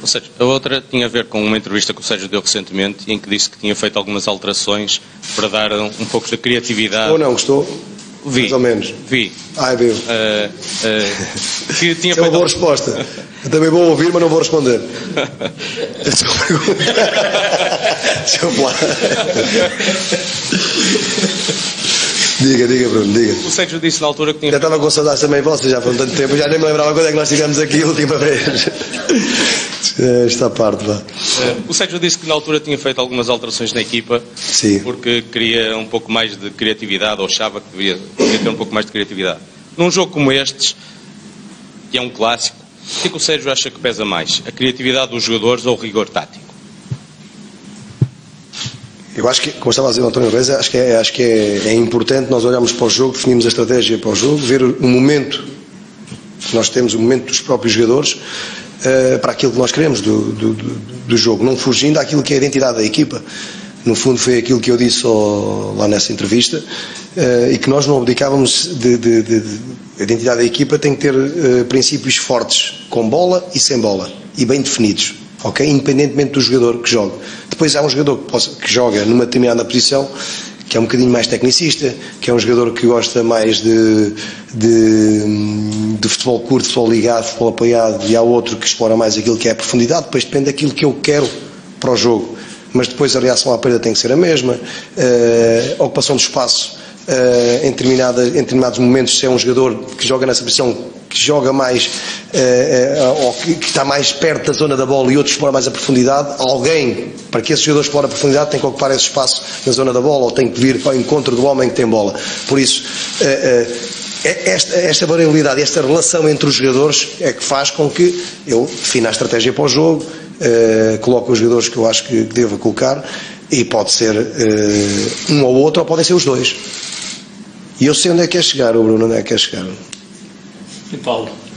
seja, a outra tinha a ver com uma entrevista que o Sérgio deu recentemente, em que disse que tinha feito algumas alterações para dar um pouco de criatividade. Ou não, gostou? Vi. Mais ou menos. Vi. Viu. Que tinha Isso é uma boa resposta. Eu também vou ouvir, mas não vou responder. Desculpa lá. Diga, Bruno, diga. O Sérgio disse na altura que tinha... Já estava com saudades também vossas, já foi tanto tempo, já nem me lembrava quando é que nós tivemos aqui a última vez. Esta parte, vá. O Sérgio disse que na altura tinha feito algumas alterações na equipa. Sim. Porque queria um pouco mais de criatividade, ou achava que devia ter um pouco mais de criatividade. Num jogo como este, que é um clássico, o que é que o Sérgio acha que pesa mais? A criatividade dos jogadores ou o rigor tático? Eu acho que, como estava a dizer o António Reis, acho que é importante nós olharmos para o jogo, definirmos a estratégia para o jogo, ver o momento que nós temos, o momento dos próprios jogadores, para aquilo que nós queremos do jogo, não fugindo àquilo que é a identidade da equipa. No fundo foi aquilo que eu disse lá nessa entrevista, e que nós não abdicávamos a identidade da equipa tem que ter princípios fortes, com bola e sem bola, e bem definidos, ok? Independentemente do jogador que joga. Depois há um jogador que joga numa determinada posição, que é um bocadinho mais tecnicista, que é um jogador que gosta mais de futebol curto, futebol ligado, futebol apoiado, e há outro que explora mais aquilo que é a profundidade. Depois depende daquilo que eu quero para o jogo, mas depois a reação à perda tem que ser a mesma, a ocupação do espaço em determinados momentos, se é um jogador que joga nessa posição, que joga mais ou que está mais perto da zona da bola, e outro explora mais a profundidade, alguém, para que esse jogador explore a profundidade, tem que ocupar esse espaço na zona da bola, ou tem que vir para o encontro do homem que tem bola. Por isso, esta variabilidade, esta relação entre os jogadores é que faz com que eu defina a estratégia para o jogo, coloco os jogadores que eu acho que devo colocar, e pode ser um ou outro, ou podem ser os dois. E eu sei onde é que quer chegar, o Bruno, onde é que quer chegar. E Paulo?